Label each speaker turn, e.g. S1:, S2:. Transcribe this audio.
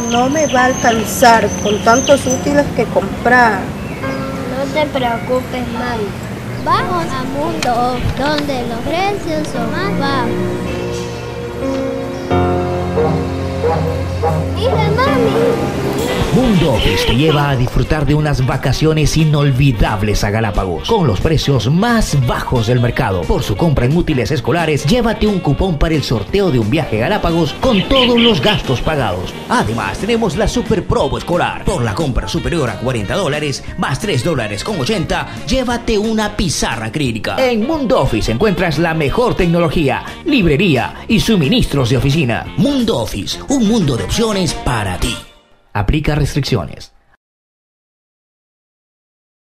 S1: No me va a alcanzar con tantos útiles que comprar.
S2: No te preocupes, mami. Vamos a Mundo Off, donde los precios son más bajos. ¡Mira, mami!
S3: Mundo Office te lleva a disfrutar de unas vacaciones inolvidables a Galápagos, con los precios más bajos del mercado. Por su compra en útiles escolares, llévate un cupón para el sorteo de un viaje a Galápagos con todos los gastos pagados. Además, tenemos la Super Promo Escolar. Por la compra superior a $40, más $3.80, llévate una pizarra acrílica. En Mundo Office encuentras la mejor tecnología, librería y suministros de oficina. Mundo Office, un mundo de opciones para ti. Aplica restricciones.